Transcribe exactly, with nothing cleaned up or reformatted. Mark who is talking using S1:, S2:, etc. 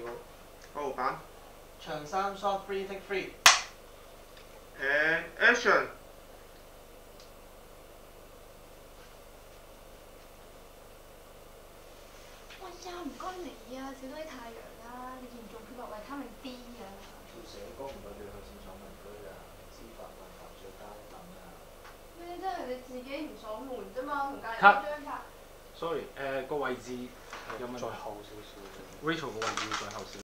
S1: 好板。
S2: 長三 shot three take three。
S1: And action。
S3: 喂呀，唔該你啊，少多啲太陽啦，你嚴重缺乏維他命 D 啊！
S4: 做社工唔代表去戰闖民居啊，知法犯法最加一等啊！
S3: 咩啫？你自己唔鎖門啫嘛，同隔離嗰張㗎。
S5: sorry， 誒個位置有冇再後少少 ？Rachel 個位置要再後少。